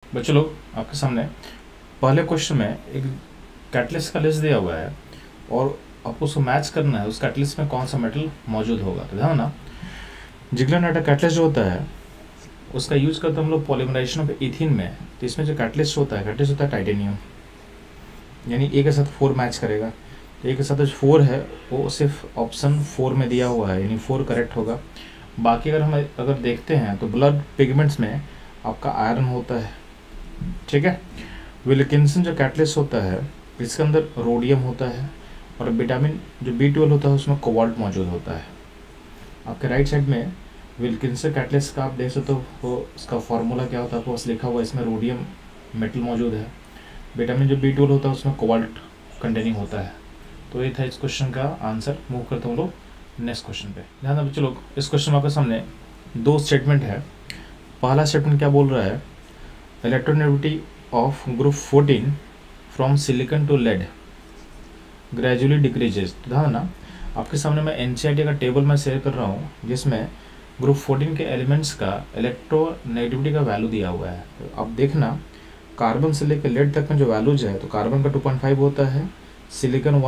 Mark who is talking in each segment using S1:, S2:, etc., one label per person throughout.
S1: बच्चों लोग आपके सामने पहले क्वेश्चन में एक कैटलिस्ट का लिस्ट दिया हुआ है और आपको उसको मैच करना है उस कैटलिस्ट में कौन सा मेटल मौजूद होगा। तो ध्यान ना, जिग्लरनाइटर कैटलिस्ट जो होता है उसका यूज करते हैं हम लोग पॉलीमराइजेशन ऑफ इथीन में। तो इसमें जो कैटलिस्ट होता है टाइटेनियम, यानी ए के साथ 4 मैच करेगा। तो ए के साथ जो 4 है वो सिर्फ ऑप्शन 4 में दिया हुआ है, यानी 4 करेक्ट होगा। बाकी अगर देखते हैं तो ब्लड पिगमेंट्स में आपका आयरन होता है, ठीक है। विल्किंसन जो कैटलिस्ट होता है इसके अंदर रोडियम होता है और विटामिन जो B12 होता है उसमें कोबाल्ट मौजूद होता है। आपके राइट साइड में विल्किंसन कैटलिस्ट का आप देख सकते हो, उसका फार्मूला क्या होता है आपको बस लिखा हुआ है, इसमें रोडियम मेटल मौजूद है। विटामिन जो B12 होता है उसमें कोबाल्ट कंटेनिंग होता है। तो ये था इस क्वेश्चन का आंसर। मूव करते हैं हम लोग नेक्स्ट क्वेश्चन पे। ध्यान दें बच्चों लोग, इस क्वेश्चन में आपके सामने 2 स्टेटमेंट है। पहला स्टेटमेंट क्या बोल रहा है, electronegativity of group 14 from silicon to lead gradually decreases. तो ध्यान ना, आपके सामने मैं NCERT का टेबल मैं शेयर कर रहा हूँ जिसमें ग्रुप 14 के एलिमेंट्स का इलेक्ट्रोनेगेटिविटी का वैल्यू दिया हुआ है। तो अब देखना, कार्बन से लेकर लेड तक में जो वैल्यूज है तो कार्बन का 2.5 होता है, सिलिकॉन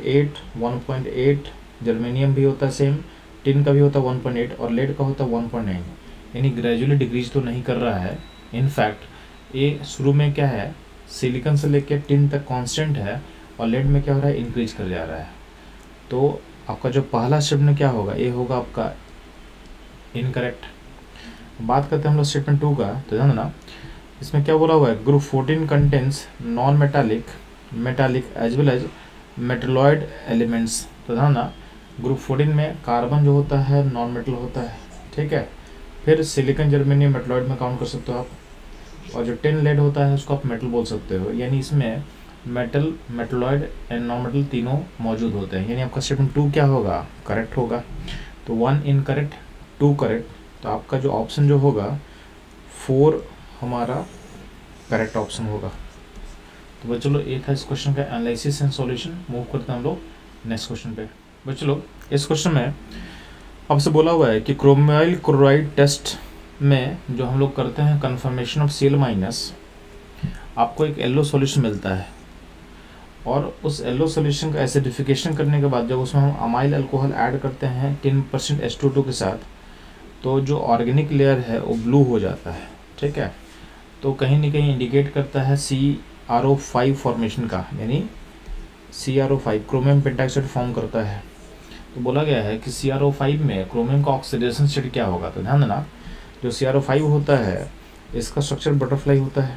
S1: 1.8, जर्मेनियम भी होता है सेम, टिन का भी होता है 1.8 और लेड का होता है 1.9। यानी ग्रेजुअली डिक्रीज तो नहीं कर रहा है। इनफैक्ट ये शुरू में क्या है, सिलिकॉन से लेकर टिन तक कांस्टेंट है और लेड में क्या हो रहा है, इंक्रीज कर जा रहा है। तो आपका जो पहला स्टेटमेंट क्या होगा, ये होगा आपका इनकरेक्ट। बात करते हैं हम लोग स्टेटमेंट 2 का। तो ध्यान देना, इसमें क्या बोला हुआ है, group 14 contains non metallic, metallic as well as metalloid elements. तो ध्यान ना, ग्रुप 14 में कार्बन जो होता है नॉन मेटल होता है, ठीक है। फिर सिलिकॉन जर्मेनियम मेटलॉइड में काउंट कर सकते हो आप, और जो टिन लेड होता है उसको आप मेटल बोल सकते हो। यानी इसमें metal, metalloid and non metal तीनों मौजूद होते हैं। यानी आपका स्टेटमेंट 2 क्या होगा, करेक्ट होगा। तो 1 इनकरेक्ट, 2 करेक्ट। तो आपका जो ऑप्शन जो होगा 4 हमारा करेक्ट ऑप्शन होगा। तो बच्चों लोग ये था इस क्वेश्चन का एनालिसिस एंड सॉल्यूशन। मूव करते हैं हम लोग नेक्स्ट क्वेश्चन पे। बच्चों लोग, इस क्वेश्चन में आपसे बोला हुआ है कि क्रोमाइल क्लोराइड टेस्ट में जो हम लोग करते हैं कन्फर्मेशन ऑफ Cl-, आपको एक येलो सॉल्यूशन मिलता है और उस येलो सॉल्यूशन का एसिडिफिकेशन करने के बाद जब उसमें हम अमाइल अल्कोहल ऐड करते हैं 10% H2O के साथ, तो जो ऑर्गेनिक लेयर है वो ब्लू हो जाता है, ठीक है। तो कहीं ना कहीं इंडिकेट करता है CrO5 फॉर्मेशन का, यानी CrO5 क्रोमियम पेंटाक्साइड फॉर्म करता है। तो बोला गया है कि CrO5 में क्रोमियम का ऑक्सीडेशन स्टेट क्या होगा। तो ध्यान देना, जो CrO5 होता है इसका स्ट्रक्चर बटरफ्लाई होता है।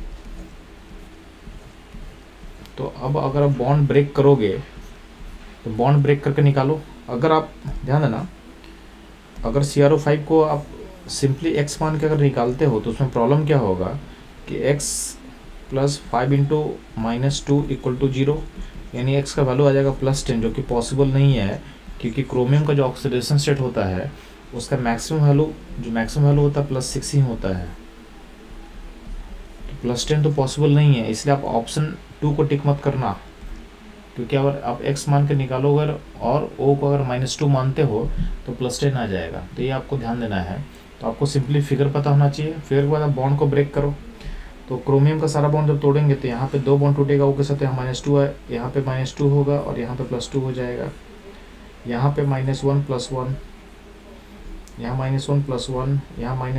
S1: तो अब अगर आप बॉन्ड ब्रेक करोगे तो बॉन्ड ब्रेक करके निकालो। अगर आप ध्यान देना, अगर CrO5 को आप सिंपली x मान के अगर निकालते हो तो उसमें प्रॉब्लम क्या होगा कि x + 5 × -2 = 0, यानी x का वैल्यू आ जाएगा +10, जो कि पॉसिबल नहीं है क्योंकि क्रोमियम का जो ऑक्सीडेशन स्टेट होता है उसका मैक्सिमम वैल्यू होता है +6 ही होता है। तो +10 तो पॉसिबल नहीं है, इसलिए आप ऑप्शन 2 को टिक मत करना, क्योंकि अगर आप x मान के निकालोगे और o को अगर -2 मानते हो तो +10 आ जाएगा। तो ये आपको ध्यान देना है। तो आपको सिंपली फिगर पता होना चाहिए। फिगर के बाद आप बॉन्ड को ब्रेक करो। तो क्रोमियम का सारा बॉन्ड जब तोड़ेंगे तो यहाँ पे 2 बॉन्ड टूटेगा, o के साथ यहाँ -2 है, यहाँ पे -2 होगा और यहाँ पे +2 हो जाएगा। यहाँ पे -1 + 1, यहाँ -1 + 1, यहाँ +1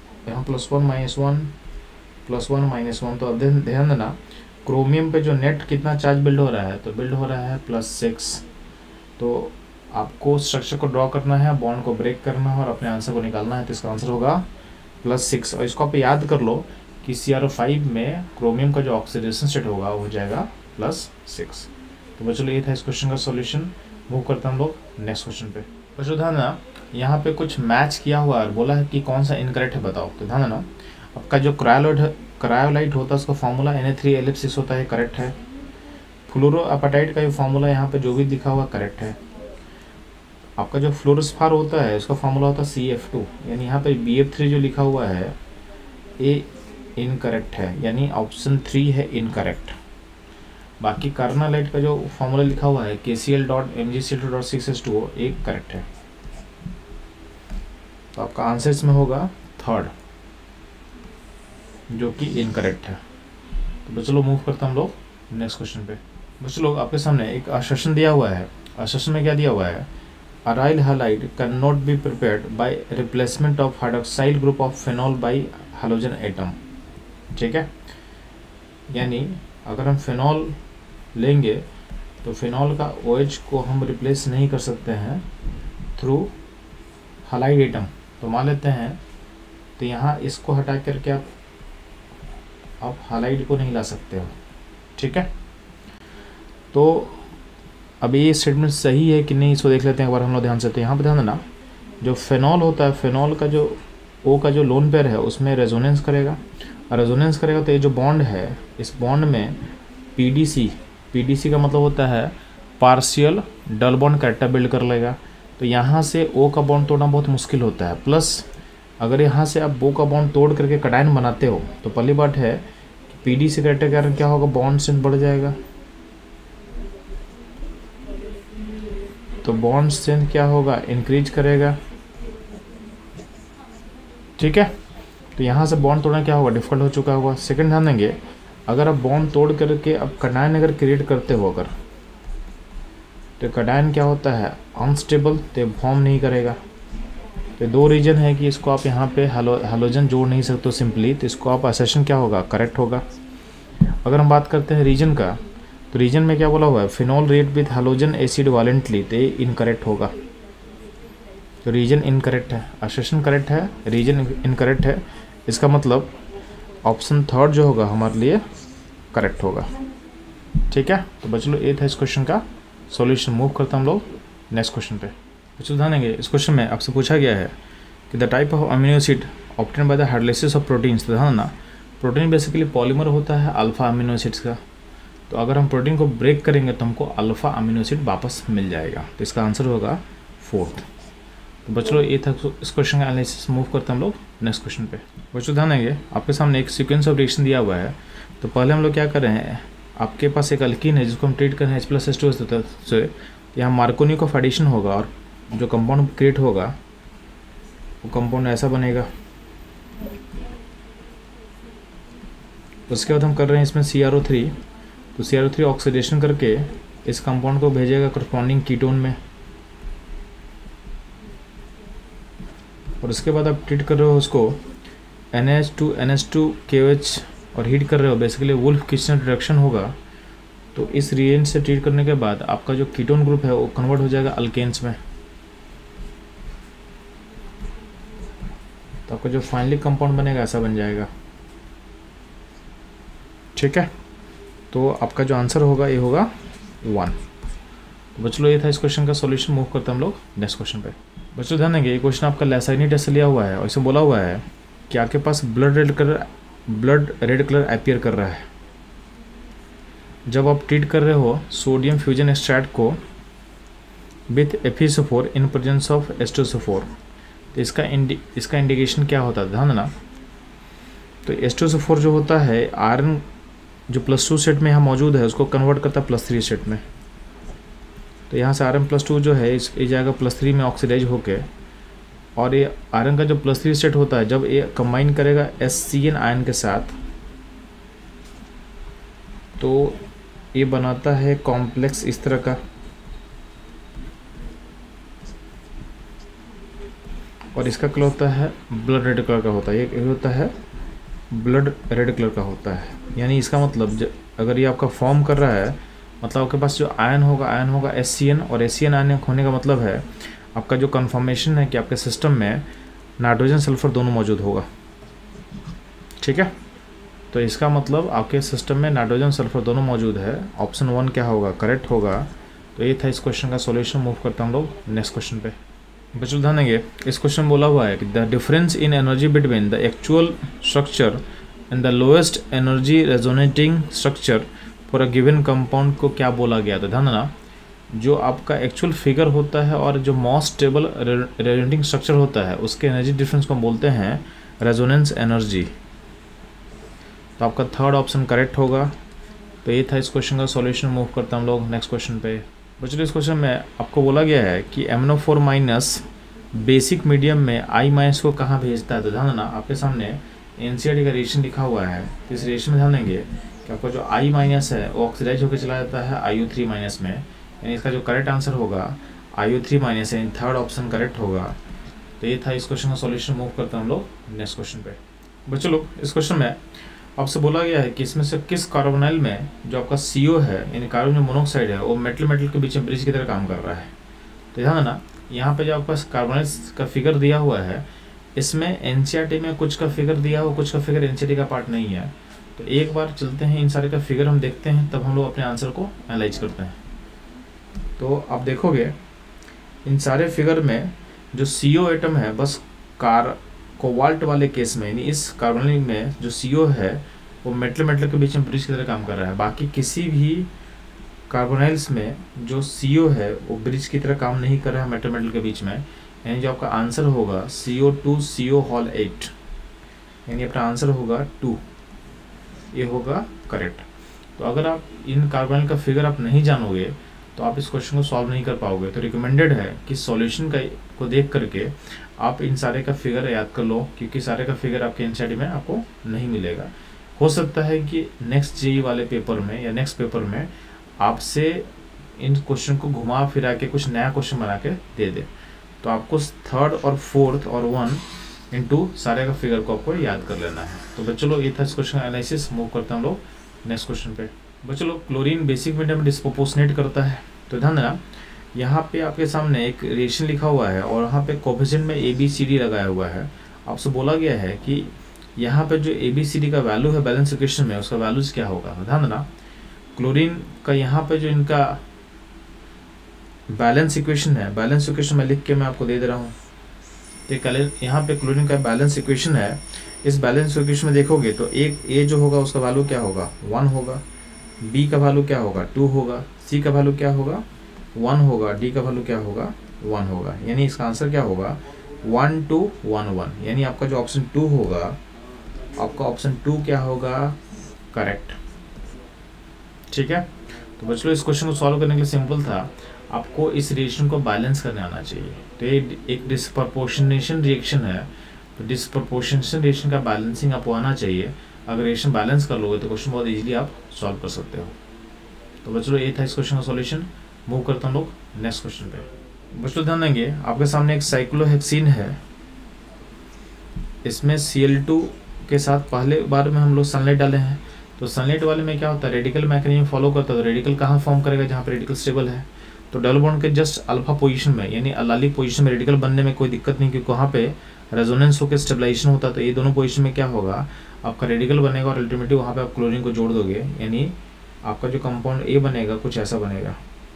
S1: -1 तो अब ध्यान देना, क्रोमियम पे जो नेट कितना चार्ज बिल्ड हो रहा है, तो बिल्ड हो रहा है +6। तो आपको स्ट्रक्चर को ड्रॉ करना है, बॉन्ड को ब्रेक करना है और अपने आंसर को निकालना है। तो इसका आंसर होगा +6। और इसको आप याद कर लो कि CrO5 में क्रोमियम का जो ऑक्सीडेशन स्टेट होगा वो हो जाएगा +6। तो बच्चों ये था इस क्वेश्चन का सॉल्यूशन। मूव करते हैं हम लोग नेक्स्ट क्वेश्चन पे। बच्चों ध्यान देना, यहाँ पे कुछ मैच किया हुआ है और बोला है कि कौन सा इनकरेक्ट है बताओ। तो ध्यान देना, आपका जो क्रायोलाइट होता है उसका फॉर्मूला Na3Lf6 होता है, करेक्ट है। फ्लोरोअपेटाइट का जो फॉर्मूला यहाँ पे जो भी दिखा हुआ करेक्ट है। आपका जो फ्लोरोस्फार होता है उसका फॉर्मूला होता है CF2, यानी यहाँ पे BF3 जो लिखा हुआ है ये इनकरेक्ट है, यानी ऑप्शन 3 है इनकरेक्ट। बाकी कार्नालाइट का जो फॉर्मूला लिखा हुआ है KCl.MgCl2.6H2O एक करेक्ट है। तो आपका आंसर इसमें होगा 3rd। जो कि इनकरेक्ट है। तो बच्चों लोग मूव करते हैं हम लोग नेक्स्ट क्वेश्चन पे। बच्चों लोग आपके सामने एक असर्शन दिया हुआ है। असर्शन में क्या दिया हुआ है, aryl halide can not be prepared by replacement of hydroxyl group of phenol by halogen atom. ठीक है, यानी अगर हम फेनॉल लेंगे तो फेनॉल का OH को हम रिप्लेस नहीं कर सकते हैं थ्रू हैलाइड एटम। तो मान लेते हैं, तो यहाँ इसको हटा करके आप हैलाइड को नहीं ला सकते हो। ठीक है, तो अभी ये स्टेटमेंट सही है कि नहीं इसको देख लेते हैं एक बार हम लोग ध्यान से। तो यहाँ पर ध्यान देना, जो फेनॉल होता है, फेनॉल का जो O का जो लोन पेयर है उसमें रेजोनेंस करेगा, और रेजोनेंस करेगा तो ये जो बॉन्ड है, इस बॉन्ड में PDC का मतलब होता है partial double bond character build कर लेगा। तो यहाँ से O का बॉन्ड तोड़ना बहुत मुश्किल होता है। प्लस अगर यहाँ से आप O का बॉन्ड तोड़ करके कैटायन बनाते हो तो पहली बात है कि PDC कैरेक्टर के कारण क्या होगा, बॉन्ड स्ट्रेंथ बढ़ जाएगा। तो बॉन्ड स्ट्रेंथ क्या होगा, इंक्रीज करेगा। ठीक है, तो यहाँ से बॉन्ड तोड़ना क्या होगा, डिफिकल्ट हो चुका होगा। सेकंड ध्यान देंगे, अगर आप बॉन्ड तोड़ करके अब कैटायन अगर क्रिएट करते हो अगर, तो कैटायन क्या होता है, अनस्टेबल, तो फॉर्म नहीं करेगा। तो दो रीजन है कि इसको आप यहाँ पे हैलोजन जोड़ नहीं सकते हो सिंपली, तो इसको आप असर्शन क्या होगा, करेक्ट होगा। अगर हम बात करते हैं रीजन का, तो रीजन में क्या बोला हुआ है, phenol react with halogen acid violently, तो ये इनकरेक्ट होगा। तो रीजन इनकरेक्ट है, असर्शन करेक्ट है, रीजन इनकरेक्ट है। इसका मतलब ऑप्शन थर्ड जो होगा हमारे लिए करेक्ट होगा। ठीक है, तो बच्चों ये था इस क्वेश्चन का सॉल्यूशन। मूव करते हैं हम लोग नेक्स्ट क्वेश्चन पे। बच्चों ध्यान देंगे, इस क्वेश्चन में आपसे पूछा गया है कि the type of amino acid obtain by the hydrolysis of proteins. तो ध्यान ना, प्रोटीन बेसिकली पॉलीमर होता है अल्फा अमीनो एसिड्स का। तो अगर हम प्रोटीन को ब्रेक करेंगे तो हमको अल्फा अमीनो एसिड वापस मिल जाएगा। तो इसका आंसर होगा फोर्थ। तो बच्चों ये था इस क्वेश्चन का एनालिसिस। मूव करते हैं हम लोग नेक्स्ट क्वेश्चन पे। बच्चों ध्यान देंगे, आपके सामने एक सीक्वेंस ऑफ रिएक्शन दिया हुआ है। तो पहले हम लोग क्या कर रहे हैं, आपके पास एक अल्कीन है जिसको हम ट्रीट कर रहे हैं H+H2 से। यहाँ मार्कोनी का एडिशन होगा और जो कंपाउंड क्रिएट होगा वो कंपाउंड ऐसा बनेगा। उसके बाद हम कर रहे हैं इसमें CrO3। तो CrO3 ऑक्सीडेशन करके इस कंपाउंड को भेजेगा करस्पॉन्डिंग कीटोन में, और उसके बाद आप ट्रीट कर रहे हो उसको NH2NH2KOH और हीट कर रहे हो, बेसिकली वुल्फ किचन रिडक्शन होगा। तो इस रिएजेंट से ट्रीट करने के बाद आपका जो कीटोन ग्रुप है वो कन्वर्ट हो जाएगा अल्केन्स में। तो आपका जो फाइनली कंपाउंड बनेगा ऐसा बन जाएगा। ठीक है, तो आपका जो आंसर होगा ये होगा 1। तो बच्चों ये था इस क्वेश्चन का सॉल्यूशन। मूव करते हैं हम लोग नेक्स्ट क्वेश्चन पे। बच्चों ध्यान देंगे, ये क्वेश्चन आपका लैसाइनी टेस्ट से लिया हुआ है और इसे बोला हुआ है कि आपके पास ब्लड रेड कलर अपीयर कर रहा है जब आप ट्रीट कर रहे हो सोडियम फ्यूजन एक्सट्रैक्ट को with FeSO4 in presence of H2SO4। तो इसका इंडिकेशन क्या होता है, ध्यान देना। तो H2SO4 जो होता है आयरन जो +2 सेट में यहाँ मौजूद है उसको कन्वर्ट करता है +3 सेट में। तो यहाँ से आयरन +2 जो है ये जाएगा +3 में ऑक्सीडाइज होके, और ये आयरन का जो +3 सेट होता है जब ये कंबाइन करेगा HCN आयन के साथ तो ये बनाता है कॉम्प्लेक्स इस तरह का, और इसका कलर होता है ब्लड रेड कलर का होता है। ये होता है ब्लड रेड कलर का होता है। यानी इसका मतलब अगर ये आपका फॉर्म कर रहा है मतलब आपके पास जो आयन होगा HCN, और HCN आयन होने का मतलब है आपका जो कन्फर्मेशन है कि आपके सिस्टम में नाइट्रोजन सल्फर दोनों मौजूद होगा। ठीक है, तो इसका मतलब आपके सिस्टम में नाइट्रोजन सल्फर दोनों मौजूद है। ऑप्शन 1 क्या होगा, करेक्ट होगा। तो ये था इस क्वेश्चन का सॉल्यूशन। मूव करते हैं हम लोग नेक्स्ट क्वेश्चन पे। बच्चों ध्यान देंगे, इस क्वेश्चन बोला हुआ है कि the difference in energy between the actual structure and the lowest energy resonating structure for a given compound को क्या बोला गया था। ध्यान देना, जो आपका एक्चुअल फिगर होता है और जो मोस्ट स्टेबल रेजोनेटिंग स्ट्रक्चर होता है उसके एनर्जी डिफरेंस को बोलते हैं रेजोनेंस एनर्जी। तो आपका थर्ड ऑप्शन करेक्ट होगा। तो ये था इस क्वेश्चन का सॉल्यूशन। मूव करते हैं हम लोग नेक्स्ट क्वेश्चन पे। बच्चों इस क्वेश्चन में आपको बोला गया है कि MnO4- बेसिक मीडियम में I- को कहाँ भेजता है। तो ध्यान देना, आपके सामने एनसीईआरटी का रिएक्शन लिखा हुआ है, तो इस रिएक्शन में ध्यान देंगे कि आपका जो I माइनस है वो ऑक्सीडाइज होकर चला जाता है IO3 माइनस में, यानी इसका जो करेक्ट आंसर होगा IO3 माइनस है, थर्ड ऑप्शन करेक्ट होगा। तो ये था इस क्वेश्चन का सॉल्यूशन। मूव करते हैं हम लोग नेक्स्ट क्वेश्चन पे। बच्चों लोग, इस क्वेश्चन में आपसे बोला गया है कि इसमें से किस कार्बोनाइल में जो आपका CO है यानी कार्बन मोनोऑक्साइड है वो मेटल मेटल के बीच में ब्रिज की तरह काम कर रहा है। तो ध्यान देना, यहाँ पे जो आपके पास कार्बोनाइल्स का फिगर दिया हुआ है, इसमें एनसीईआरटी में कुछ का फिगर दिया हुआ, कुछ का फिगर एनसीईआरटी का पार्ट नहीं है। तो एक बार चलते हैं इन सारे का फिगर हम देखते हैं, तब हम लोग अपने आंसर को एनालाइज करते हैं। तो आप देखोगे इन सारे फिगर में जो CO एटम है बस कोबाल्ट वाले केस में, यानी इस कार्बोनाइल में जो CO है वो मेटल मेटल के बीच में ब्रिज की तरह काम कर रहा है। बाकी किसी भी कार्बोनाइल्स में जो CO है वो ब्रिज की तरह काम नहीं कर रहा है मेटल मेटल के बीच में, यानी जो आपका आंसर होगा CO2CO8, यानी अपना आंसर होगा 2, ये होगा करेक्ट। तो अगर आप इन कार्बोनाइल का फिगर आप नहीं जानोगे तो आप इस क्वेश्चन को सॉल्व नहीं कर पाओगे। तो रिकमेंडेड है कि सॉल्यूशन को देख करके आप इन सारे का फिगर याद कर लो, क्योंकि सारे का फिगर आपके एनसीईआरटी में आपको नहीं मिलेगा। हो सकता है कि नेक्स्ट जेईई वाले पेपर में या नेक्स्ट पेपर में आपसे इन क्वेश्चन को घुमा फिरा के कुछ नया क्वेश्चन बना के दे दे, तो आपको थर्ड और फोर्थ और 1 इंटू सारे का फिगर को आपको याद कर लेना है। तो बच्चों लोग ये था इस क्वेश्चन का एनालिसिस। मूव करते हैं हम लोग नेक्स्ट क्वेश्चन पे। बच्चों लोग, क्लोरीन बेसिक मीडियम में डिस्प्रोपोर्शनेट करता है। तो ध्यान देना, यहाँ पे आपके सामने एक रिएक्शन लिखा हुआ है और यहाँ पे कोफिशिएंट में ABCD लगाया हुआ है। आपसे बोला गया है कि यहाँ पे जो ABCD का वैल्यू है बैलेंस इक्वेशन में, उसका वैल्यूज क्या होगा। ध्यान देना, क्लोरीन का यहाँ पे जो इनका बैलेंस इक्वेशन है, बैलेंस इक्वेशन में लिख के मैं आपको दे दे रहा हूँ। तो यहाँ पे क्लोरीन का बैलेंस इक्वेशन है। इस बैलेंस इक्वेशन में देखोगे तो एक A जो होगा उसका वैल्यू क्या होगा 1 होगा, B का वैल्यू क्या होगा 2 होगा, C का वैल्यू क्या होगा 1 होगा, D का वैल्यू क्या होगा 1 होगा, यानी इसका आंसर क्या होगा 1 2 1 1, यानी आपका जो ऑप्शन 2 होगा, आपका ऑप्शन 2 क्या होगा करेक्ट। ठीक है। तो बच्चों इस क्वेश्चन को सॉल्व करने के लिए सिंपल था, आपको इस रिएक्शन को बैलेंस करने आना चाहिए। तो ये एक डिस्प्रपोर्शनेशन रिएक्शन है, तो डिस्प्रपोर्शनेशन रिएक्शन का बैलेंसिंग आपको आना चाहिए। अगर रिएक्शन बैलेंस कर लोगे तो क्वेश्चन बहुत इजीली आप सॉल्व कर सकते हो। तो बच्चों ये था इस क्वेश्चन का सॉल्यूशन। मूव करते हैं लोग नेक्स्ट क्वेश्चन पे। बच्चों ध्यान देंगे, आपके सामने एक साइक्लोहेक्सीन है, इसमें Cl2 के साथ पहले बार में हम लोग सनलाइट डाले हैं। तो सनलाइट वाले में क्या होता है, रेडिकल मैकेनिज्म फॉलो करता है। तो रेडिकल कहाँ फॉर्म करेगा, जहाँ पे रेडिकल स्टेबल है। तो डबल बॉन्ड के जस्ट अल्फा पोजीशन में, यानी अलालिक पोजीशन में रेडिकल बनने में कोई दिक्कत नहीं, क्योंकि वहाँ पे रेजोनेंस होकर स्टेबलाइजेशन होता है। तो ये दोनों पोजीशन में क्या होगा, आपका रेडिकल बनेगा और अल्टीमेटली वहाँ पे आप क्लोरीन को जोड़ दोगे, यानी आपका जो कंपाउंड A बनेगा कुछ ऐसा बनेगा।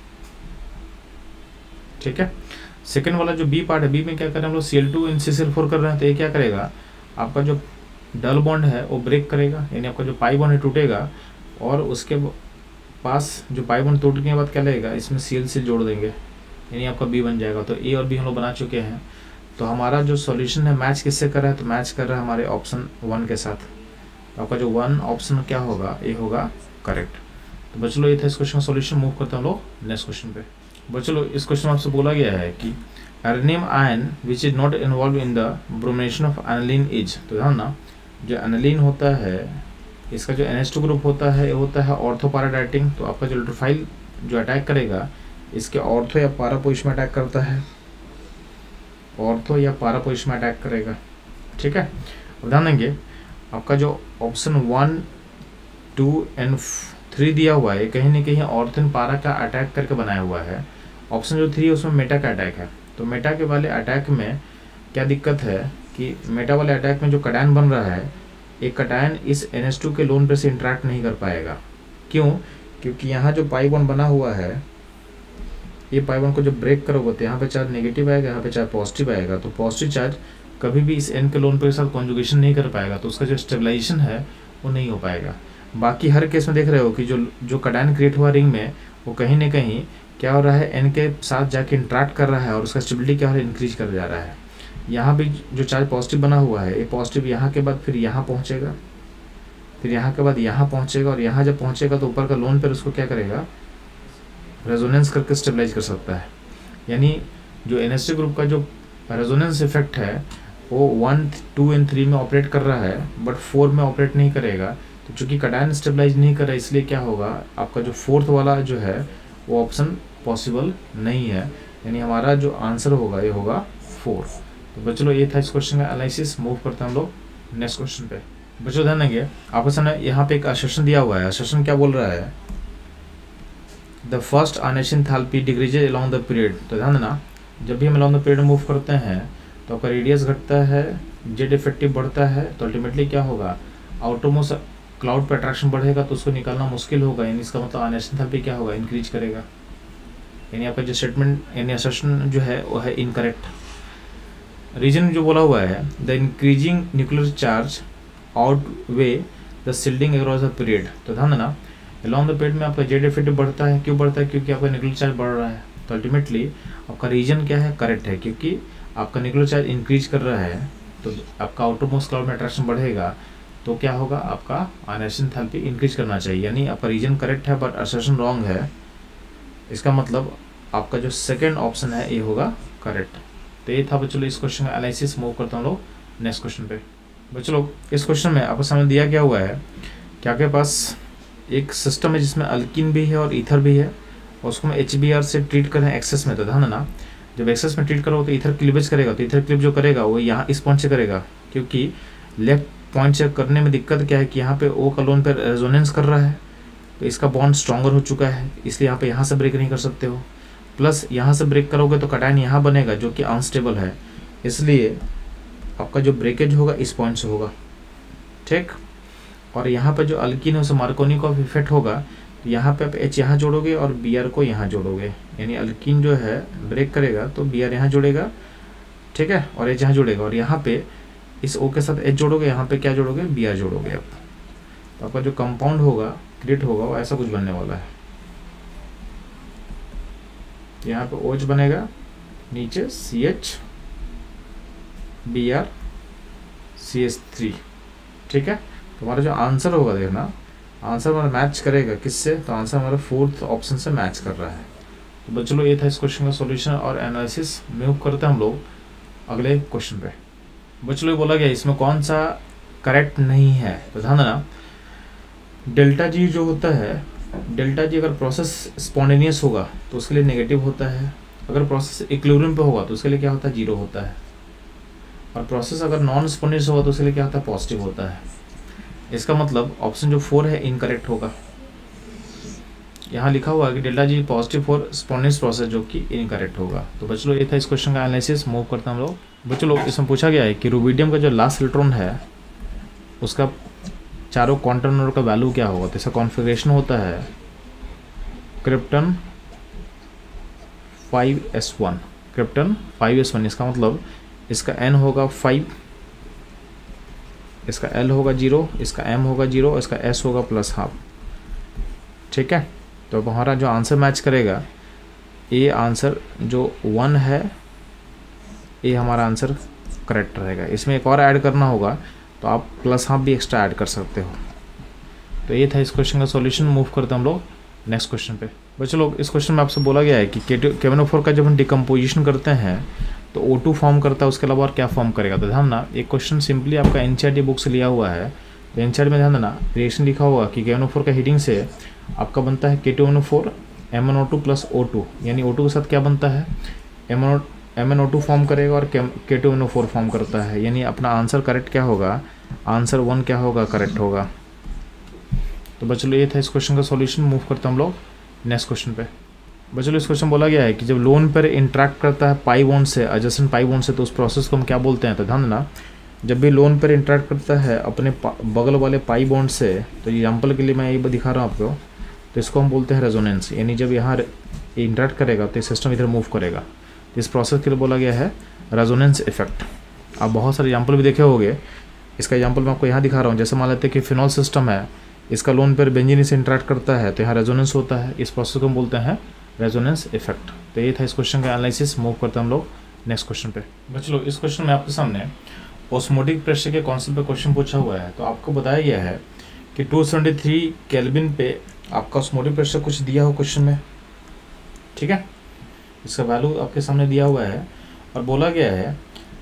S1: ठीक है। सेकेंड वाला जो B पार्ट है, B में क्या कर रहे हैं हम लोग Cl2 इन CCl4 कर रहे हैं। तो ये क्या करेगा, आपका जो डबल बॉन्ड है वो ब्रेक करेगा, यानी आपका जो पाई बॉन्ड है टूटेगा, और उसके पास जो पाई बॉन्ड टूटने के बाद क्या लगेगा, इसमें Cl जोड़ देंगे, यानी आपका B बन जाएगा। तो A और B हम लोग बना चुके हैं। तो हमारा जो सॉल्यूशन है मैच किससे कर रहा है, तो मैच कर रहा है हमारे ऑप्शन 1 के साथ। तो आपका जो 1 ऑप्शन क्या होगा, ये होगा करेक्ट। तो बच्चों लोग ये था इस क्वेश्चन का सॉल्यूशन। मूव करते हैं हम लोग नेक्स्ट क्वेश्चन पे। बच्चों लोग इस क्वेश्चन में आपसे बोला गया है कि arenium ion which is not involved in the bromination of aniline is. तो ध्यान ना, जो एनालिन होता है इसका जो NH2 ग्रुप होता है, ये होता है ऑर्थोपैराडाइटिंग। तो आपका जो इलेक्ट्रोफाइल जो अटैक करेगा, इसके ऑर्थो या पारा पोजिशन में अटैक करता है, ऑर्थो या पारा पोजिशन में अटैक करेगा। ठीक है। अब ध्यान देंगे, आपका जो ऑप्शन 1 2 एंड 3 दिया हुआ है, कहीं ना कहीं ऑर्थो पारा का अटैक करके बनाया हुआ है। ऑप्शन जो 3 है उसमें मेटा का अटैक है। तो मेटा के वाले अटैक में क्या दिक्कत है कि मेटा वाले अटैक में जो कटायन बन रहा है, एक कटायन इस NH2 के लोन पे से इंटरेक्ट नहीं कर पाएगा। क्यों, क्योंकि यहाँ जो पाई बॉन्ड बना हुआ है, ये पाई बॉन्ड को जब ब्रेक करोगे तो यहाँ पे चार्ज नेगेटिव आएगा, यहाँ पे चार्ज पॉजिटिव आएगा। तो पॉजिटिव चार्ज कभी भी इस N के लोन पे के साथ कॉन्जुगेशन नहीं कर पाएगा, तो उसका जो स्टेबलाइजेशन है वो नहीं हो पाएगा। बाकी हर केस में देख रहे हो कि जो कटायन क्रिएट हुआ रिंग में, वो कहीं ना कहीं क्या हो रहा है, N के साथ जाके इंटरेक्ट कर रहा है और उसका स्टेबिलिटी क्या हो रहा है, इंक्रीज कर जा रहा है। यहाँ भी जो चार्ज पॉजिटिव बना हुआ है, ये पॉजिटिव यहाँ के बाद फिर यहाँ पहुँचेगा, फिर यहाँ के बाद यहाँ पहुँचेगा, और यहाँ जब पहुँचेगा तो ऊपर का लोन पर उसको क्या करेगा, रेजोनेंस करके स्टेबलाइज कर सकता है। यानी जो NH2 ग्रुप का जो रेजोनेंस इफेक्ट है वो 1, 2 एंड 3 में ऑपरेट कर रहा है बट 4 में ऑपरेट नहीं करेगा। तो चूँकि कैटायन स्टेबलाइज नहीं कर रहा है, इसलिए क्या होगा, आपका जो फोर्थ वाला जो है वो ऑप्शन पॉसिबल नहीं है, यानी हमारा जो आंसर होगा ये होगा 4। तो बच्चों ये था इस क्वेश्चन का एनालिसिस। मूव करते हैं हम लोग नेक्स्ट क्वेश्चन पे। बच्चों ध्यान देंगे, आपके सामने यहाँ पे एक असर्शन दिया हुआ है। असर्शन क्या बोल रहा है, the first ionisation enthalpy decreases along the period. तो ध्यान देना, जब भी हम अलोंग द पीरियड मूव करते हैं तो आपका रेडियस घटता है, जेड इफेक्टिव बढ़ता है, तो अल्टीमेटली क्या होगा, आउटरमोस्ट क्लाउड पर अट्रैक्शन बढ़ेगा तो उसको निकालना मुश्किल होगा, यानी इसका मतलब ऑनेशन एंथैल्पी क्या होगा, इंक्रीज करेगा। यानी आपका जो स्टेटमेंट यानी असर्शन जो है वो है इनकरेक्ट। रीजन जो बोला हुआ है, the increasing nuclear charge outweigh the shielding across the period. तो ध्यान देना, अलॉन्ग द पीरियड में आपका जेड इफेक्टिव बढ़ता है। क्यों बढ़ता है, क्योंकि आपका न्यूक्लियर चार्ज बढ़ रहा है। तो अल्टीमेटली आपका रीजन क्या है, करेक्ट है, क्योंकि आपका न्यूक्लियर चार्ज इंक्रीज कर रहा है तो आपका आउटरमोस्ट क्लाउड में अट्रैक्शन बढ़ेगा, तो क्या होगा, आपका ऑनेशन एंथैल्पी इंक्रीज करना चाहिए। यानी आपका रीजन करेक्ट है बट असर्शन रॉन्ग है। इसका मतलब आपका जो सेकेंड ऑप्शन है ये होगा करेक्ट। तो ये था बच्चों इस क्वेश्चन का एनालिसिस। मूव करता हूँ लोग नेक्स्ट क्वेश्चन पे। बच्चों लोग इस क्वेश्चन में आपके सामने दिया क्या हुआ है कि आपके पास एक सिस्टम है जिसमें अल्किन भी है और ईथर भी है, और उसको हम HBr से ट्रीट करें एक्सेस में। तो ध्यान देना, जब एक्सेस में ट्रीट करो तो ईथर क्लीवेज करेगा, तो ईथर क्लीव जो करेगा वो यहाँ इस पॉइंट से करेगा, क्योंकि लेफ्ट पॉइंट से करने में दिक्कत क्या है कि यहाँ पे O का लोन पर रेजोनेंस कर रहा है, तो इसका बॉन्ड स्ट्रॉन्गर हो चुका है, इसलिए यहाँ पे यहाँ से ब्रेक नहीं कर सकते हो। प्लस यहाँ से ब्रेक करोगे तो कैटायन यहाँ बनेगा जो कि अनस्टेबल है, इसलिए आपका जो ब्रेकेज होगा इस पॉइंट से होगा, ठीक। और यहाँ पे जो अल्किन है उसे मार्कोनी का इफेक्ट होगा, तो यहाँ पे आप H यहाँ जोड़ोगे और Br को यहाँ जोड़ोगे, यानी अल्किन जो है ब्रेक करेगा तो Br यहाँ जोड़ेगा, ठीक है, और H यहाँ जोड़ेगा, और यहाँ पे इस O के साथ H जोड़ोगे, यहाँ पे क्या जोड़ोगे, Br जोड़ोगे आप, तो आपका जो कंपाउंड होगा क्रिएट होगा वो ऐसा कुछ बनने वाला है। यहाँ पे OH बनेगा, नीचे CH Br CH3, ठीक है। तो हमारा जो आंसर होगा, देखना आंसर हमारा मैच करेगा किससे, तो आंसर हमारा फोर्थ ऑप्शन से मैच कर रहा है। तो बच्चों लोग ये था इस क्वेश्चन का सॉल्यूशन और एनालिसिस। मूव करते हैं हम लोग अगले क्वेश्चन पे। बच्चों लोग बोला गया इसमें कौन सा करेक्ट नहीं है, तो ध्यान देना, डेल्टा जी जो होता है, डेल्टा जी अगर प्रोसेस स्पॉन्टेनियस होगा तो उसके लिए नेगेटिव होता है, अगर प्रोसेस इक्विलिब्रियम पे होगा तो उसके लिए क्या होता है, जीरो होता है, और प्रोसेस अगर नॉन स्पॉन्टेनियस होगा तो उसके लिए क्या होता है, पॉजिटिव होता है। इसका मतलब ऑप्शन जो 4 है इनकरेक्ट होगा। यहाँ लिखा हुआ है कि delta G positive for spontaneous process, जो कि इनकरेक्ट होगा। तो बच्चों लोग ये था इस क्वेश्चन का एनालिसिस। मूव करते हैं हम लोग। बच्चों लोग इसमें पूछा गया है कि रुबिडियम का जो लास्ट इलेक्ट्रॉन है उसका चारों क्वांटम नंबर का वैल्यू क्या होगा। तो इसका कॉन्फ़िगरेशन होता है क्रिप्टन 5s1, क्रिप्टन 5s1। इसका मतलब इसका n होगा 5, इसका L होगा 0, इसका M होगा 0 और इसका S होगा +½ ठीक है। तो अब हमारा जो आंसर मैच करेगा, ये आंसर जो 1 है ये हमारा आंसर करेक्ट रहेगा। इसमें एक और ऐड करना होगा तो आप +½ भी एक्स्ट्रा ऐड कर सकते हो। तो ये था इस क्वेश्चन का सॉल्यूशन। मूव करते हैं हम लोग नेक्स्ट क्वेश्चन पे। बच्चों लोग इस क्वेश्चन में आपसे बोला गया है कि KMnO4 का जब हम डिकम्पोजिशन करते हैं तो O2 फॉर्म करता है, उसके अलावा और क्या फॉर्म करेगा। तो ध्यान ना, एक क्वेश्चन सिंपली आपका NCERT बुक से लिया हुआ है। तो NCERT में ध्यान देना, रिएक्शन लिखा हुआ कि KMnO4 का हीटिंग से आपका बनता है K2NO4 MnO2 + O2, यानी O2 के साथ क्या बनता है, MnO2 फॉर्म करेगा और K2NO4 फॉर्म करता है, यानी अपना आंसर करेक्ट क्या होगा, आंसर 1 क्या होगा, करेक्ट होगा। तो बच्चों ये था इस क्वेश्चन का सॉल्यूशन। मूव करते हम लोग नेक्स्ट क्वेश्चन पे। बच्चों इस क्वेश्चन बोला गया है कि जब लोन पर इंटरेक्ट करता है पाई बॉन्ड से, एडजेसेंट पाई बॉन्ड से, तो उस प्रोसेस को हम क्या बोलते हैं। तो ध्यान देना, जब भी लोन पर इंटरेक्ट करता है अपने बगल वाले पाई बॉन्ड से, तो एग्जाम्पल के लिए मैं ये दिखा रहा हूँ आपको, तो इसको हम बोलते हैं रेजोनेंस। यानी जब यहाँ इंटरेक्ट करेगा तो सिस्टम इधर मूव करेगा। इस प्रोसेस के लिए बोला गया है रेजोनेंस इफेक्ट। आप बहुत सारे एग्जाम्पल भी देखे होंगे। इसका एग्जाम्पल मैं आपको यहाँ दिखा रहा हूँ। जैसे मान लेते हैं कि फिनॉल सिस्टम है, इसका लोन पर बेंजीन से इंटरेक्ट करता है तो यहाँ रेजोनेंस होता है। इस प्रोसेस को हम बोलते हैं रेजोनेंस इफेक्ट। तो ये था इस क्वेश्चन का एनालिसिस। मूव करते हैं हम लोग नेक्स्ट क्वेश्चन पे। बच्चों लोग इस क्वेश्चन में आपके सामने ऑस्मोटिक प्रेशर के कॉन्सेप्ट पे क्वेश्चन पूछा हुआ है। तो आपको बताया गया है कि 273 केल्विन पे आपका ऑस्मोटिक प्रेशर कुछ दिया हो क्वेश्चन में, ठीक है। इसका वैल्यू आपके सामने दिया हुआ है और बोला गया है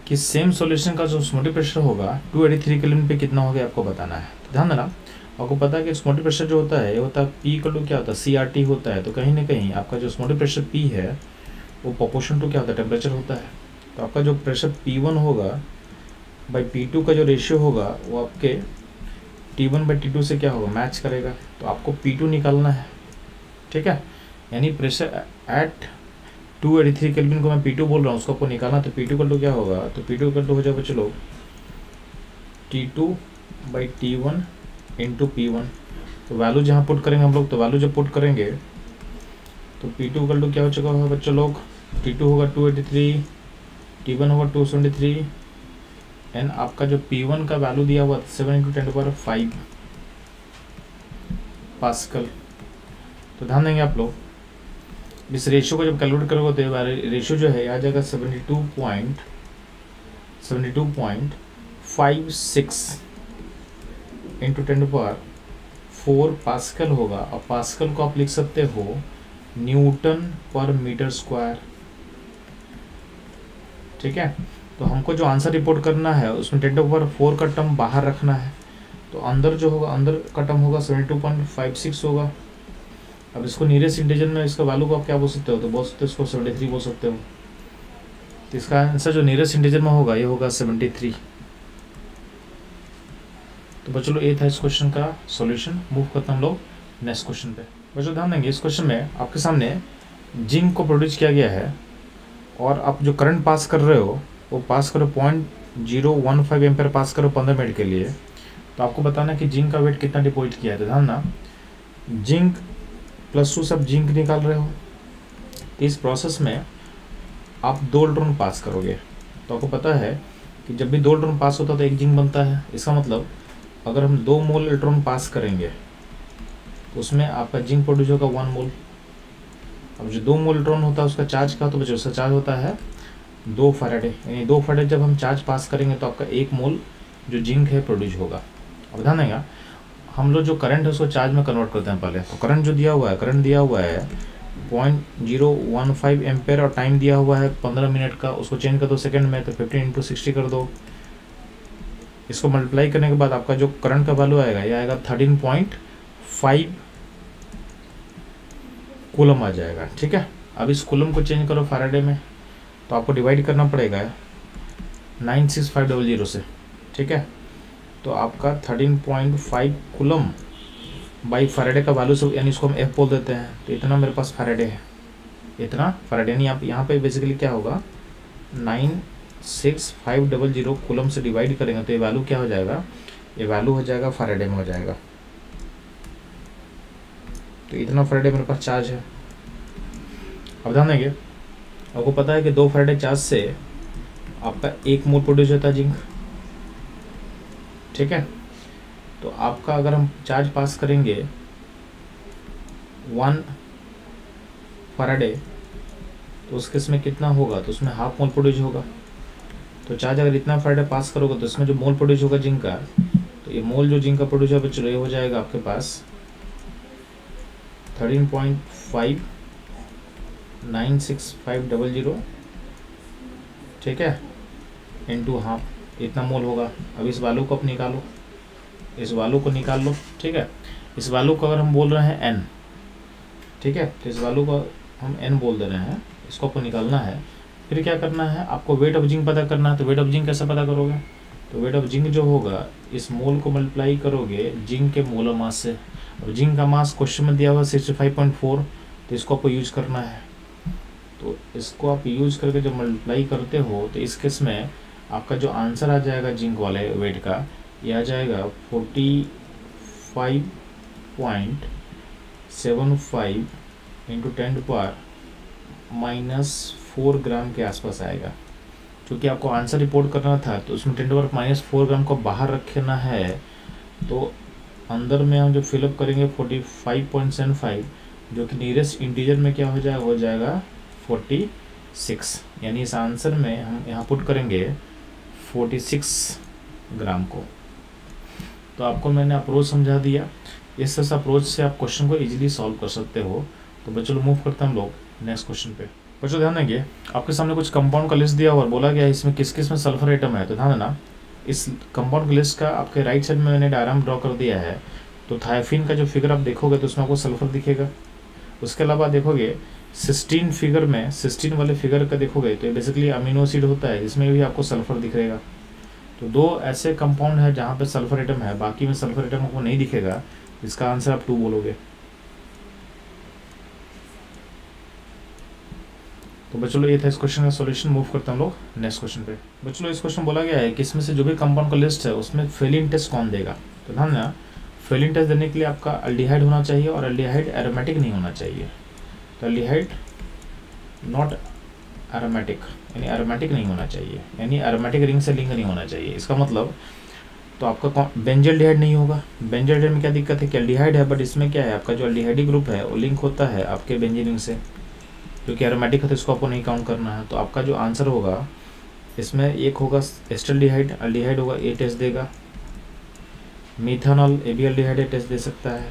S1: कि सेम सॉल्यूशन का जो ऑस्मोटिक प्रेशर होगा 283 केल्विन पे कितना होगा आपको बताना है। तो ध्यान देना, आपको पता है कि ऑस्मोटिक प्रेशर जो होता है ये होता है P इक्वल टू क्या होता है CRT होता है। तो कहीं ना कहीं आपका जो ऑस्मोटिक प्रेशर P है वो प्रोपोर्शन टू क्या होता है टेम्परेचर होता है। तो आपका जो प्रेशर P1 होगा बाई P2 का जो रेशियो होगा वो आपके T1 बाई T2 से क्या होगा मैच करेगा। तो आपको P2 निकालना है, ठीक है। यानी प्रेशर एट 283 केल्विन को मैं P2 बोल रहा हूँ, उसको आपको निकालना। तो P2 इक्वल टू क्या होगा, तो P2 इक्वल टू हो जाएगा चलो T2 by T1 into P1। तो वैल्यू जहाँ पुट करेंगे हम लोग, तो वैल्यू जब पुट करेंगे तो P2 इक्वल टू क्या हो चुका होगा बच्चों लोग, T2 होगा 283, T1 होगा 273 एंड आपका जो P1 का वैल्यू दिया हुआ 7 × 10⁵ पास्कल। तो ध्यान देंगे आप लोग, इस रेशियो को जब कैलकुलेट करोगे तो रेशियो जो है आ जाएगा 72.56 × 10⁴ पास्कल होगा। और पास्कल को आप लिख सकते हो न्यूटन पर मीटर स्क्वायर, ठीक है। तो हमको जो आंसर रिपोर्ट करना है उसमें 10⁴ का टर्म बाहर रखना है। तो अंदर जो होगा, अंदर का टर्म होगा 72.56 होगा। अब इसको नीरेस्ट इंटीजर में इसका वैल्यू को आप क्या बोल सकते हो, तो बोल सकते हो इसको 73 बोल सकते हो। तो इसका आंसर जो नीरेस्ट इंटीजर में होगा ये होगा 73। तो बच्चों ये था इस क्वेश्चन का सॉल्यूशन। मूव करते हैं हम लोग नेक्स्ट क्वेश्चन पे। बच्चों ध्यान देंगे, इस क्वेश्चन में आपके सामने जिंक को प्रोड्यूस किया गया है और आप जो करंट पास कर रहे हो वो पास करो 0.015 एम्पेयर पास करो 15 मिनट के लिए। तो आपको बताना है कि जिंक का वेट कितना डिपॉजिट किया है। तो ध्यान ना, जिंक +2 सब जिंक निकाल रहे हो। इस प्रोसेस में आप 2 इलेक्ट्रॉन पास करोगे। तो आपको पता है कि जब भी 2 इलेक्ट्रॉन पास होता है तो एक जिंक बनता है। इसका मतलब अगर हम 2 मोल इलेक्ट्रॉन पास करेंगे तो उसमें आपका जिंक प्रोड्यूस होगा 1 मोल। अब जो 2 मोल इलेक्ट्रॉन होता है उसका चार्ज का, तो बच्चों उसका चार्ज होता है 2 फैराडे। यानी 2 फैराडे जब हम चार्ज पास करेंगे तो आपका 1 मोल जो जिंक है प्रोड्यूस होगा। अब ध्यान देगा, हम लोग जो करंट है उसको चार्ज में कन्वर्ट करते हैं पहले। तो करंट जो दिया हुआ है, करंट दिया हुआ है 0.015 एम्पेयर और टाइम दिया हुआ है 15 मिनट का। उसको चेंज कर दो सेकंड में, तो 15 × 60 कर दो। इसको मल्टीप्लाई करने के बाद आपका जो करंट का वैल्यू आएगा ये आएगा 13.5 कूलम आ जाएगा, ठीक है। अब इस कूलम को चेंज करो फैराडे में, तो आपको डिवाइड करना पड़ेगा 96500 से, ठीक है। तो आपका 13.5 कूलम बाई फैराडे का वैल्यू सब, यानी इसको हम F बोल देते हैं। तो इतना मेरे पास फैराडे है, इतना फैराडे। यानी आप यहाँ पे बेसिकली क्या होगा 96500 कूलम से डिवाइड करेंगे तो ये वैल्यू क्या हो जाएगा, ये वैल्यू हो जाएगा फैराडे में हो जाएगा। तो इतना फैराडे मेरे पास चार्ज है। अब ध्यान देंगे, आपको पता है कि 2 फैराडे चार्ज से आपका 1 मोल प्रोड्यूस होता है जिंक, ठीक है। तो आपका अगर हम चार्ज पास करेंगे 1 फैराडे तो उसके इसमें कितना होगा, तो उसमें ½ मोल प्रोड्यूस होगा। तो चार्ज अगर इतना फैराडे पास करोगे तो इसमें जो मोल प्रोड्यूस होगा जिंक का, तो ये मोल जो जिंक का प्रोड्यूस होगा चलो ये हो जाएगा आपके पास 13.596,500, ठीक है, इंटू ½ इतना मोल होगा। अब इस वैल्यू को आप निकालो, इस वैल्यू को निकाल लो, ठीक है। इस वैल्यू को अगर हम बोल रहे हैं n, ठीक है, तो इस वैल्यू को हम n बोल दे रहे हैं, इसको आपको निकालना है। फिर क्या करना है, आपको वेट ऑफ जिंक पता करना है। तो वेट ऑफ जिंक कैसे पता करोगे, तो वेट ऑफ जिंक जो होगा इस मोल को मल्टीप्लाई करोगे जिंक के मोलर मास से। अब जिंक का मास क्वेश्चन में दिया हुआ 65.4, तो इसको आपको यूज करना है। तो इसको आप यूज करके जब मल्टीप्लाई करते हो तो इस केस में आपका जो आंसर आ जाएगा जिंक वाले वेट का, ये आ जाएगा 45.75 × 10⁻⁻4 ग्राम के आसपास आएगा। क्योंकि आपको आंसर रिपोर्ट करना था तो उसमें 10⁻⁻4 ग्राम को बाहर रखना है। तो अंदर में हम जो फिलअप करेंगे 45.75, जो कि नियरेस्ट इंटीजर में क्या हो जाएगा 46। यानी इस आंसर में हम यहाँ पुट करेंगे 46 ग्राम को। तो आपको मैंने अप्रोच समझा दिया। इस अप्रोच से आप क्वेश्चन को इजीली सॉल्व कर सकते हो। तो बच्चों मूव करते हैं हम लोग नेक्स्ट क्वेश्चन पे। बच्चों ध्यान देंगे, आपके सामने कुछ कंपाउंड का लिस्ट दिया हुआ और बोला गया है इसमें किस किस में सल्फर एटम है। तो ध्यान देना, इस कंपाउंड की लिस्ट का आपके राइट साइड में मैंने डायग्राम ड्रॉ कर दिया है। तो थायोफिन का जो फिगर आप देखोगे तो उसमें आपको सल्फर दिखेगा। उसके अलावा देखोगे सिस्टीन फिगर में, सिस्टीन वाले फिगर का देखोगे तो बेसिकली अमीनो एसिड होता है, इसमें भी आपको सल्फर दिखेगा। तो दो ऐसे कंपाउंड है जहाँ पे सल्फर एटम है, बाकी में सल्फर एटम आपको नहीं दिखेगा। इसका आंसर आप 2 बोलोगे। तो बच्चों ये था इस क्वेश्चन का सॉल्यूशन। मूव करते हैं हम लोग नेक्स्ट क्वेश्चन पे। बच्चों इस क्वेश्चन बोला गया है कि इसमें से जो भी कंपाउंड का लिस्ट है उसमें फेलिन टेस्ट कौन देगा। तो ध्यान देना, फेलिन टेस्ट देने के लिए आपका अल्डिहाइड होना चाहिए और अल्डिहाइड एरोमेटिक नहीं होना चाहिए। तो अल्डिहाइड नॉट एरोमेटिक, यानी एरोमेटिक नहीं होना चाहिए, यानी एरोमेटिक रिंग से लिंक नहीं होना चाहिए। इसका मतलब तो आपका बेंजल्डिहाइड नहीं होगा। बेंजल्डिहाइड में क्या दिक्कत है कि अल्डिहाइड है, बट इसमें क्या है, आपका जो अल्डिहाइड ग्रुप है वो लिंक होता है आपके बेंजीन रिंग से, जो कि एरोमेटिक है, तो इसको आपको नहीं काउंट करना है। तो आपका जो आंसर होगा इसमें एक होगा एस्टल्डिहाइड, अल्डिहाइड होगा, ए टेस्ट देगा। मिथानॉल, ए भी अल्डिहाइड टेस्ट दे सकता है।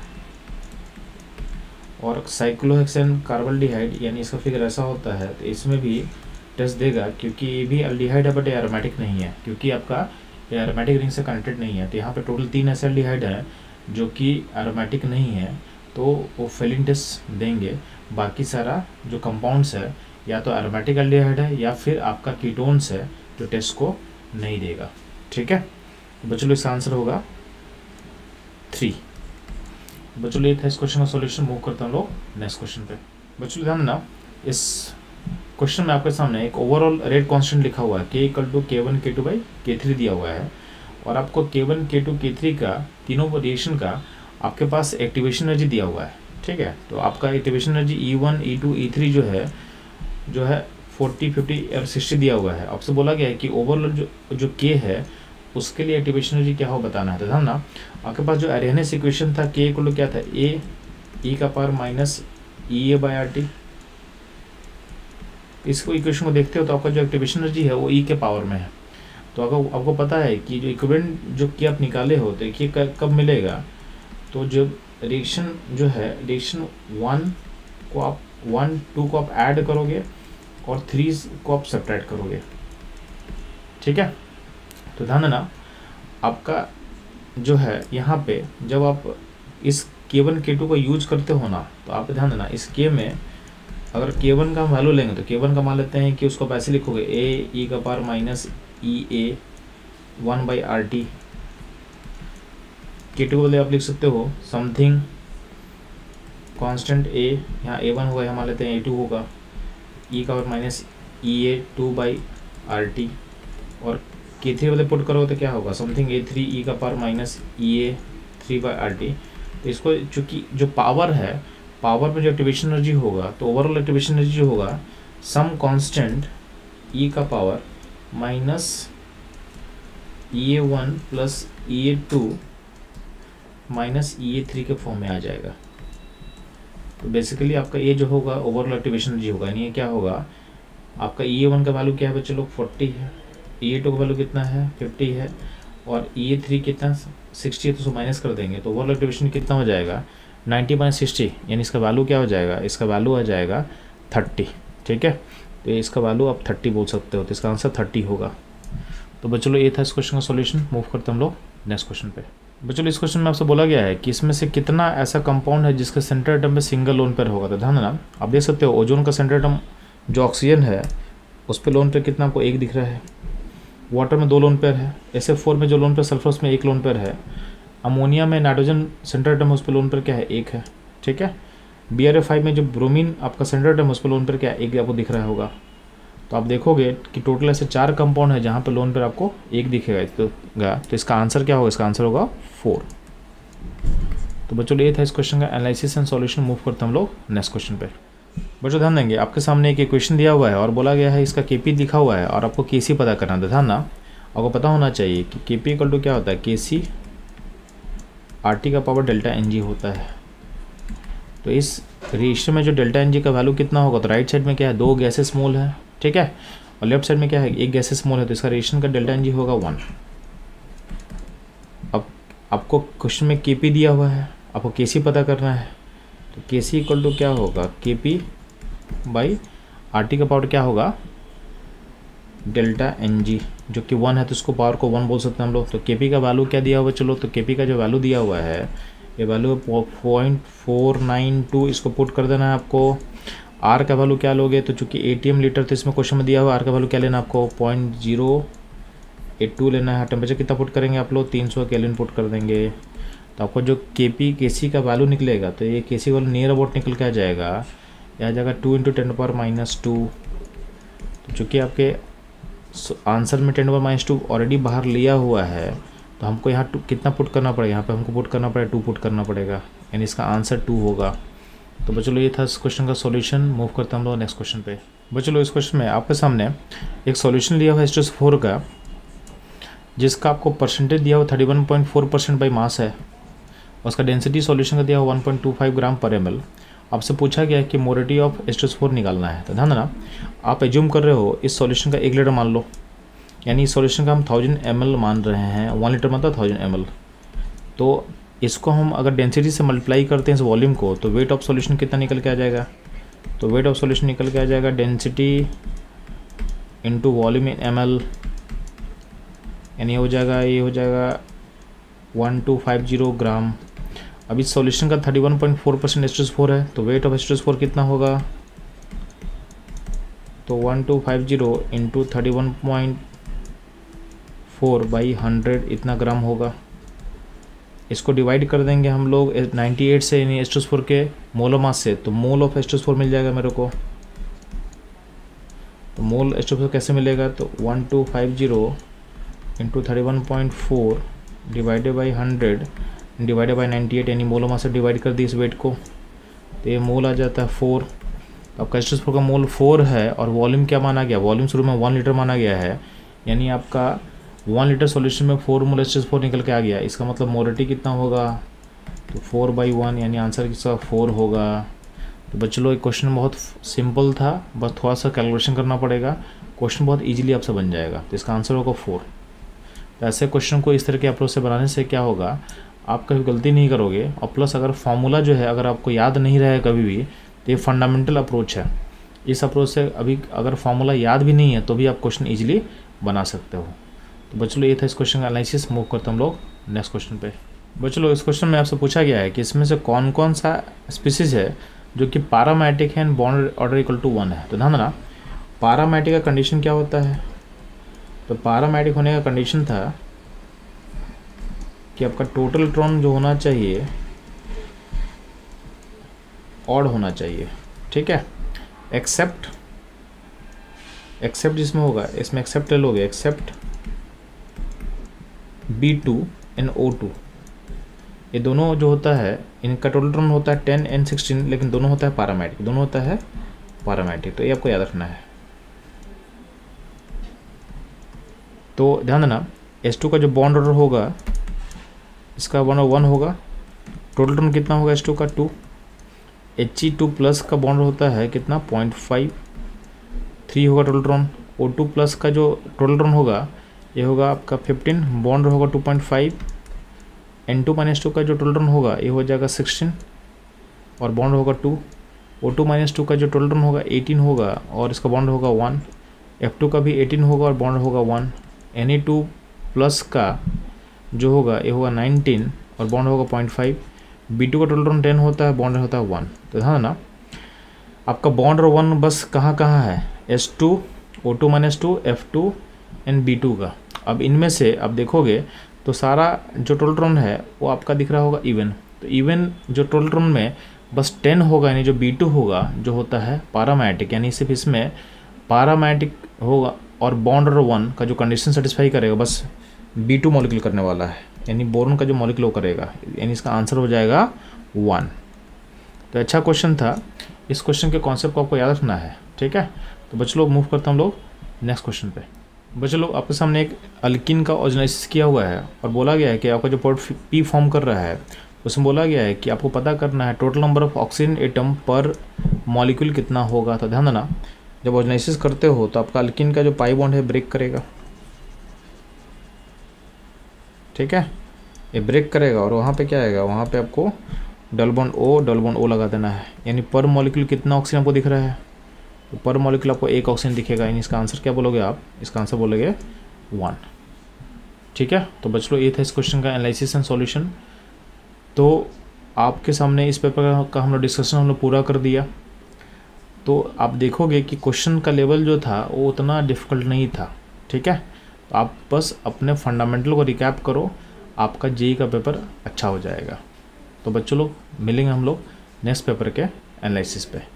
S1: और साइक्लोहेक्सेन कार्बल्डिहाइड, यानी इसका फिगर ऐसा होता है, तो इसमें भी टेस्ट देगा, क्योंकि ये भी अल्डिहाइड है बट एरोमेटिक नहीं है, क्योंकि आपका एरोमेटिक रिंग से कनेक्टेड नहीं है। तो यहाँ पे टोटल 3 ऐसे अल्डिहाइड है जो कि एरोमेटिक नहीं है, तो वो फेलिन टेस्ट देंगे। बाकी सारा जो कंपाउंड्स है या तो एरोमेटिक अल्डिहाइड है या फिर आपका कीटोन्स है, जो टेस्ट को नहीं देगा। ठीक है बच्चों, इसका आंसर होगा 3। बच्चों ये था इस क्वेश्चन का सॉल्यूशन। मूव करते हैं हम लोग नेक्स्ट क्वेश्चन पे। बच्चों ध्यान देना, इस क्वेश्चन में आपके सामने एक ओवरऑल रेट कांस्टेंट लिखा हुआ है, K = K1 K2 K3 दिया हुआ है, और आपको K1 K2 K3 का तीनों रिएक्शन का आपके पास एक्टिवेशन एनर्जी दिया हुआ है। ठीक है, तो आपका activation energy E1 E2 E3 जो है 40 50 और 60 दिया हुआ है। आपसे बोला गया है कि ओवरऑल जो K है उसके लिए एक्टिवेशन एनर्जी क्या हो बताना है। तो ध्यान ना, आपके पास जो अरेहनेस इक्वेशन था K = क्या था, A e - EA/RT। इसको इक्वेशन को देखते हो तो आपका जो एक्टिवेशन एनर्जी है वो E के पावर में है। तो आपको पता है कि जो इक्विवेलेंट जो कि आप निकाले हो तो ये कब मिलेगा, तो जब रिएक्शन जो है रिएक्शन 1 को आप 1 2 को आप ऐड करोगे और 3 को आप सब्ट्रैक्ट करोगे। ठीक है, तो ध्यान देना, आपका जो है यहाँ पे जब आप इस K1 K2 को यूज करते हो ना, तो आप ध्यान देना इस K में अगर K1 का वैल्यू लेंगे तो K1 का मान लेते हैं कि उसको पैसे लिखोगे A e⁻ EA 1/RT। K2 को बदले आप लिख सकते हो समथिंग कांस्टेंट A, यहाँ A1 होगा, यहाँ मान लेते हैं A2 होगा, e⁻ EA 2/RT। और K3 वाले पुट करो तो क्या होगा, something A3 e⁻ EA 3/RT। तो इसको चूँकि जो पावर है, पावर में जो एक्टिवेशन एनर्जी होगा, तो ओवरऑल एक्टिवेशन एनर्जी जो होगा सम कांस्टेंट E का power minus EA1 plus EA2 minus EA3 के फॉर्म में आ जाएगा। तो बेसिकली आपका ये जो होगा ओवरऑल एक्टिवेशन एनर्जी होगा, यानी ये क्या होगा, आपका EA1 का वैल्यू क्या है बच्चे लोग 40 है, EA2 का वैल्यू कितना है 50 है, और EA3 कितना 60 है, तो उसको माइनस कर देंगे तो ओवरऑल एक्टिवेशन कितना हो जाएगा 90/60, यानी इसका वैल्यू क्या हो जाएगा, इसका वैल्यू आ जाएगा 30। ठीक है, तो इसका वैल्यू आप 30 बोल सकते हो, तो इसका आंसर 30 होगा। तो बच्चों ये था इस क्वेश्चन का सॉल्यूशन। मूव करते हम लोग नेक्स्ट क्वेश्चन पे। बच्चों इस क्वेश्चन में आपसे बोला गया है कि इसमें से कितना ऐसा कंपाउंड है जिसका सेंटर एटम में सिंगल लोन पेयर होगा। तो ध्यान देना, आप देख सकते हो ओजोन का सेंटर एटम जो ऑक्सीजन है उस पर लोन पेयर कितना आपको 1 दिख रहा है, वाटर में 2 लोन पेयर है, SF4 में जो लोन पेयर सल्फर उसमें 1 लोन पेयर है, अमोनिया में नाइट्रोजन सेंटर एटम है उस पर लोन पेयर क्या है 1 है। ठीक है, BrF5 में जो ब्रोमीन आपका सेंटर एटम है उस पर लोन पेयर क्या है 1 आपको दिख रहा होगा। तो आप देखोगे कि टोटल ऐसे 4 कंपाउंड है जहाँ पे लोन पेयर आपको 1 दिखेगा, तो इसका आंसर क्या होगा, इसका आंसर होगा 4। तो बच्चों ये था इस क्वेश्चन का एनालिसिस एंड सॉल्यूशन। मूव करते हम लोग नेक्स्ट क्वेश्चन पे। बच्चों ध्यान देंगे, आपके सामने एक इक्वेशन दिया हुआ है और बोला गया है इसका Kp लिखा हुआ है और आपको Kc पता करना था। ध्यान ना, आपको पता होना चाहिए कि Kp = क्या होता है, Kc RT का पावर ΔNg होता है। तो इस रेशियो में जो ΔNg का वैल्यू कितना होगा, तो राइट साइड में क्या है 2 गैसेस मोल है। ठीक है, और लेफ्ट साइड में क्या है 1 गैसेस मोल है, तो इसका रेशियो का ΔNg होगा 1। अब आपको क्वेश्चन में Kp दिया हुआ है, आपको Kc पता करना है, तो Kc = क्या होगा Kp/RT RT का पावर क्या होगा, डेल्टा Ng, जो कि 1 है तो इसको पावर को 1 बोल सकते हैं हम लोग। तो Kp का वैल्यू क्या दिया हुआ है, चलो तो Kp का जो वैल्यू दिया हुआ है ये वैल्यू 0.492, इसको पुट कर देना है आपको। R का वैल्यू क्या लोगे, तो चूँकि ATM लीटर तो इसमें क्वेश्चन में दिया हुआ, R का वैल्यू क्या लेना आपको 0.082 लेना है। टेम्परेचर कितना पुट करेंगे आप लोग, 300 केल्विन पुट कर देंगे। तो आपको जो Kc का वैल्यू निकलेगा, तो ये Kc वैल्यू नियर अबाउट निकल के आ जाएगा, यह आ जाएगा 2 × 10⁻²। तो चूँकि आपके आंसर में 10⁻² ऑलरेडी बाहर लिया हुआ है, तो हमको यहाँ कितना पुट करना पड़ेगा, यहाँ पे हमको पुट करना पड़ेगा 2 पुट करना पड़ेगा, यानी इसका आंसर 2 होगा। तो बच्चों ये था इस क्वेश्चन का सॉल्यूशन। मूव करते हैं हम लोग नेक्स्ट क्वेश्चन पे। बच्चों इस क्वेश्चन में आपके सामने एक सॉल्यूशन लिया हुआ है H2SO4 का, जिसका आपको परसेंटेज दिया हुआ 31.4% बाई मास है, और उसका डेंसिटी सॉल्यूशन का दिया हुआ 1.25 ग्राम पर ml। आपसे पूछा गया है कि मोरिटी ऑफ H2SO4 निकालना है। तो ध्यान देना, आप एज्यूम कर रहे हो इस सॉल्यूशन का 1 लीटर मान लो, यानी इस सॉल्यूशन का हम 1000 ml मान रहे हैं, 1 लीटर मतलब 1000 ml। तो इसको हम अगर डेंसिटी से मल्टीप्लाई करते हैं इस वॉल्यूम को, तो वेट ऑफ सॉल्यूशन कितना निकल के आ जाएगा, तो वेट ऑफ सॉल्यूशन निकल के आ जाएगा density into volume in ml, यानी ये हो जाएगा 1250 ग्राम। अब इस सॉल्यूशन का 31.4% H2SO4 है, तो वेट ऑफ H2SO4 कितना होगा, तो 1250 इंटू 31.4 बाई 100 इतना ग्राम होगा। इसको डिवाइड कर देंगे हम लोग 98 से, यानी H2SO4 के मोल मास से, तो मोल ऑफ H2SO4 मिल जाएगा मेरे को। तो मोल H2SO4 कैसे मिलेगा, तो 1250 into 31.4 divided by 100 divided by 98, यानी मोल मास से डिवाइड कर दी इस वेट को, तो ये मोल आ जाता है 4। आपका H2SO4 का मोल 4 है, और वॉल्यूम क्या माना गया, वॉल्यूम शुरू में 1 लीटर माना गया है, यानी आपका 1 लीटर सॉल्यूशन में 4 मोल H2SO4 निकल के आ गया। इसका मतलब मोरिटी कितना होगा, तो 4/1, यानी आंसर किसका 4 होगा। तो बच्चों लोग क्वेश्चन बहुत सिंपल था, बस थोड़ा सा कैलकुलेशन करना पड़ेगा, क्वेश्चन बहुत ईजिली आपसे बन जाएगा। तो इसका आंसर होगा 4। तो ऐसे क्वेश्चन को इस तरह के अप्रोच से बनाने से क्या होगा, आप कभी गलती नहीं करोगे, और प्लस अगर फार्मूला जो है अगर आपको याद नहीं रहे कभी भी, तो ये फंडामेंटल अप्रोच है। इस अप्रोच से अभी अगर फार्मूला याद भी नहीं है तो भी आप क्वेश्चन ईजिली बना सकते हो। तो बच्चों ये था इस क्वेश्चन का एनालिसिस। मूव करते हम लोग नेक्स्ट क्वेश्चन पे। बच्चों इस क्वेश्चन में आपसे पूछा गया है कि इसमें से कौन कौन सा स्पीसीज है जो कि पैरामेटिक है and bond order equal to 1 है। तो ध्यान देना, पैरामेटिक का कंडीशन क्या होता है, तो पैरामेटिक होने का कंडीशन था कि आपका टोटल इलेक्ट्रॉन जो होना चाहिए ऑड होना चाहिए, ठीक है। एक्सेप्ट जिसमें होगा, इसमें एक्सेप्ट ले लोगे, एक्सेप्ट B2 and O2, ये दोनों जो होता है इनका टोटल इलेक्ट्रॉन होता है 10 and 16, लेकिन दोनों होता है पैरामेटिक, तो ये आपको याद रखना है। तो ध्यान देना, H2 का जो बॉन्ड ऑर्डर होगा इसका 1 होगा, टोटल इलेक्ट्रॉन कितना होगा H2 का 2, He2 प्लस का बॉन्ड होता है कितना 0.53 होगा टोटल इलेक्ट्रॉन। O2 प्लस का जो टोटल इलेक्ट्रॉन होगा ये होगा आपका 15, बॉन्ड होगा 2.5, N2-2 का जो टोटल इलेक्ट्रॉन होगा ये हो जाएगा 16 और बॉन्ड होगा 2। O2-2 का जो टोटल इलेक्ट्रॉन होगा 18 होगा और इसका बॉन्ड होगा 1। F2 का भी 18 होगा और बॉन्ड होगा 1। Na2 प्लस का जो होगा ये होगा 19 और बॉन्ड होगा 0.5। B2 का टोटल इलेक्ट्रॉन 10 होता है, बॉन्ड होता है 1। तो ध्यान ना, आपका बॉन्ड और 1 बस कहाँ है, H2, O2-2, F2 and B2 का। अब इनमें से आप देखोगे तो सारा जो टोटल इलेक्ट्रॉन है वो आपका दिख रहा होगा इवन। तो इवन जो टोटल इलेक्ट्रॉन में बस 10 होगा, यानी जो B2 होगा जो होता है पैरामेटिक, यानी सिर्फ इसमें पैरामेटिक होगा और बॉन्ड और 1 का जो कंडीशन सेटिस्फाई करेगा बस B2 मॉलिक्यूल करने वाला है, यानी बोरॉन का जो मॉलिक्यूल करेगा, यानी इसका आंसर हो जाएगा 1। तो अच्छा क्वेश्चन था, इस क्वेश्चन के कॉन्सेप्ट को आपको याद रखना है, ठीक है। तो बच्चों लोग मूव करते हैं हम लोग नेक्स्ट क्वेश्चन पे। बच्चों लोग आपके सामने एक अल्किन का ऑर्गेनाइजेशन किया हुआ है और बोला गया है कि आपका जो पॉइंट P फॉर्म कर रहा है उसमें बोला गया है कि आपको पता करना है total number of oxygen atom per molecule कितना होगा। तो ध्यान देना, जब ऑर्गेनाइजेशन करते हो तो आपका अल्किन का जो पाई बॉन्ड है ब्रेक करेगा, ठीक है, ये ब्रेक करेगा और वहाँ पे क्या आएगा, वहाँ पे आपको डबल बॉन्ड O लगा देना है, यानी पर मॉलिक्यूल कितना ऑक्सीजन आपको दिख रहा है तो पर मॉलिक्यूल आपको एक ऑक्सीजन दिखेगा, यानी इसका आंसर क्या बोलोगे आप? इसका आंसर बोलोगे 1। ठीक है, तो बच्चों ये था इस क्वेश्चन का एनालिसिस एंड सॉल्यूशन। तो आपके सामने इस पेपर का हम लोग डिस्कशन हम लोग पूरा कर दिया। तो आप देखोगे कि क्वेश्चन का लेवल जो था वो उतना डिफ़िकल्ट नहीं था। ठीक है, तो आप बस अपने फंडामेंटल को रिकैप करो, आपका जेईई का पेपर अच्छा हो जाएगा। तो बच्चों लोग मिलेंगे हम लोग नेक्स्ट पेपर के एनालिसिस पे।